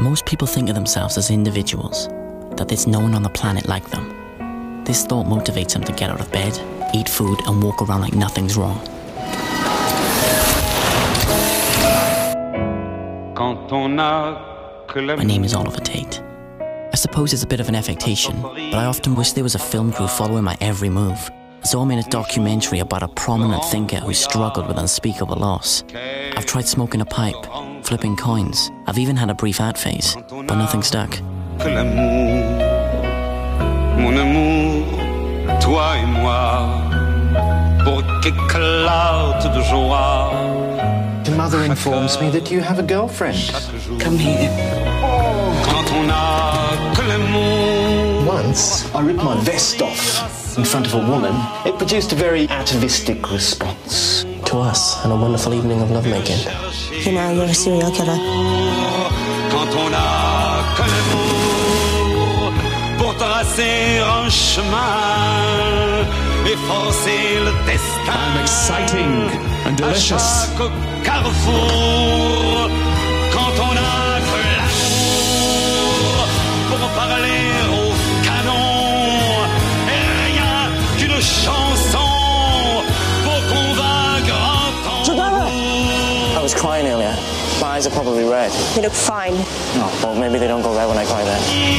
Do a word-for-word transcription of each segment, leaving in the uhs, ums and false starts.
Most people think of themselves as individuals, that there's no one on the planet like them. This thought motivates them to get out of bed, eat food, and walk around like nothing's wrong. My name is Oliver Tate. I suppose it's a bit of an affectation, but I often wish there was a film crew following my every move. So I made a documentary about a prominent thinker who struggled with unspeakable loss. I've tried smoking a pipe, flipping coins. I've even had a brief ad phase, but nothing stuck. Mon amour, toi et moi, pour qu'éclate de joie. Your mother informs me that you have a girlfriend. Come here. Once, I ripped my vest off in front of a woman. It produced a very atavistic response. To us, and a wonderful evening of lovemaking. You know, you're a serial killer. I'm exciting and delicious. I was crying earlier. My eyes are probably red. They look fine. No, well, maybe they don't go red when I cry then.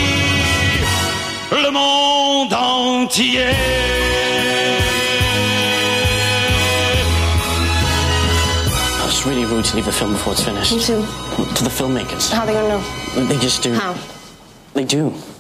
Le monde entier. It's really rude to leave the film before it's finished. Me too. To the filmmakers. How are they gonna know? They just do. How? They do.